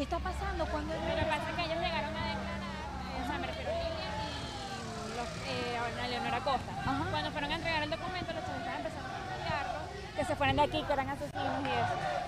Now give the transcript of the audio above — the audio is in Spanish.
¿Qué está pasando? ¿Cuándo? Lo que pasa es que ellos llegaron a declarar, o sea, me refiero a Lilian y a Leonora Costa. Ajá. Cuando fueron a entregar el documento, los chavos estaban empezando a pelearlo, que se fueran de aquí, que eran asesinos y eso.